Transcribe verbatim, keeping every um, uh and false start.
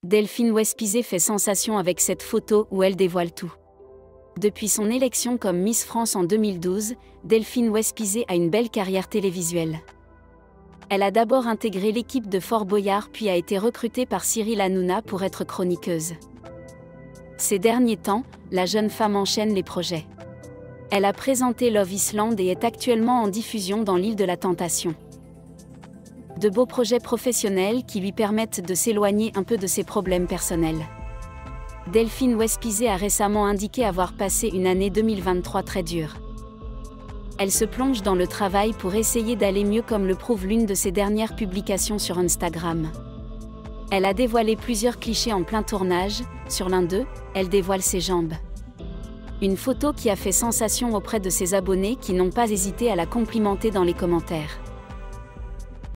Delphine Wespizet fait sensation avec cette photo où elle dévoile tout. Depuis son élection comme Miss France en deux mille douze, Delphine Wespizet a une belle carrière télévisuelle. Elle a d'abord intégré l'équipe de Fort Boyard puis a été recrutée par Cyril Hanouna pour être chroniqueuse. Ces derniers temps, la jeune femme enchaîne les projets. Elle a présenté Love Island et est actuellement en diffusion dans l'île de la Tentation. De beaux projets professionnels qui lui permettent de s'éloigner un peu de ses problèmes personnels. Delphine Wespizet a récemment indiqué avoir passé une année deux mille vingt-trois très dure. Elle se plonge dans le travail pour essayer d'aller mieux comme le prouve l'une de ses dernières publications sur Instagram. Elle a dévoilé plusieurs clichés en plein tournage, sur l'un d'eux, elle dévoile ses jambes. Une photo qui a fait sensation auprès de ses abonnés qui n'ont pas hésité à la complimenter dans les commentaires.